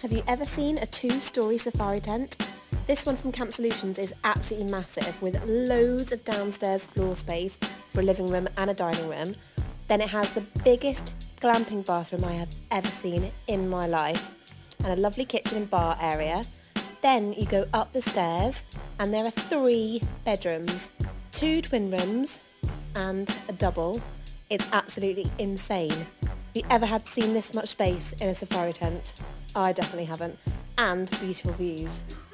Have you ever seen a 2-storey safari tent? This one from Camp Solutions is absolutely massive with loads of downstairs floor space for a living room and a dining room. Then it has the biggest glamping bathroom I have ever seen in my life and a lovely kitchen and bar area. Then you go up the stairs and there are 3 bedrooms, 2 twin rooms and a double. It's absolutely insane. Have you ever seen this much space in a safari tent? I definitely haven't. And beautiful views.